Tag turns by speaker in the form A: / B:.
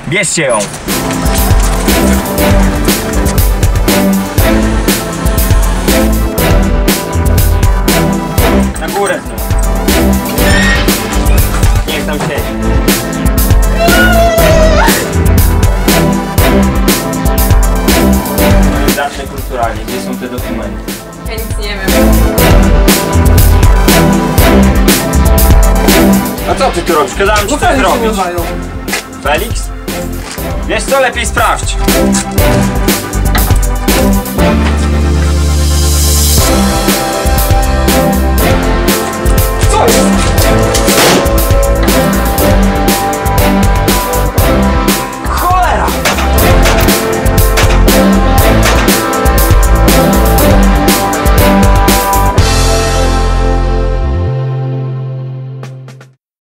A: Bierzcie ją. Na górę. Niech tam siedzi. Zacznę kulturalnie. Gdzie są te dokumenty?
B: Ja nic nie wiem.
A: A co ty tu robisz? Kazałem ci coś robić. Felix? Wiesz co? Lepiej sprawdź.
C: Co jest?